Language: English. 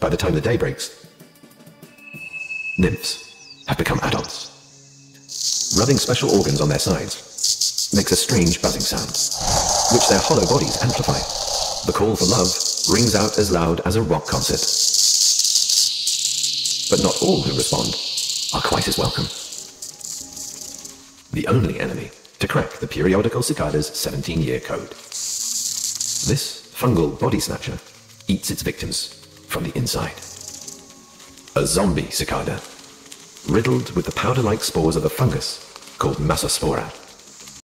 by the time the day breaks. Nymphs have become adults. Rubbing special organs on their sides makes a strange buzzing sound, which their hollow bodies amplify. The call for love rings out as loud as a rock concert. But not all who respond are quite as welcome. The only enemy to crack the periodical cicada's 17-year code. This fungal body snatcher eats its victims from the inside. A zombie cicada, riddled with the powder-like spores of a fungus called Massospora.